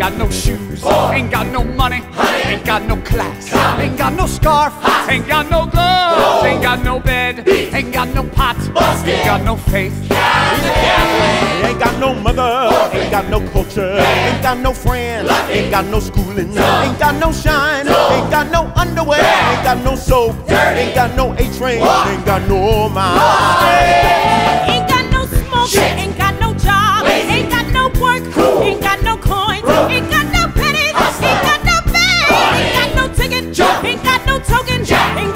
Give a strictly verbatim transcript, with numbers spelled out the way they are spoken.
got no shoes, ain't got no money, ain't got no class, ain't got no scarf, ain't got no gloves, ain't got no bed, ain't got no pot, ain't got no faith. He's a Catholic. Ain't got no mother, ain't got no culture, ain't got no friends, ain't got no schooling, ain't got no shine, ain't got no underwear, ain't got no soap, ain't got no A-train, ain't got no mind. Ain't got no smoke, ain't got no job, ain't got no work, ain't got no coins, ain't got no pennies, ain't got no bag, ain't got no ticket, ain't got no token, ain't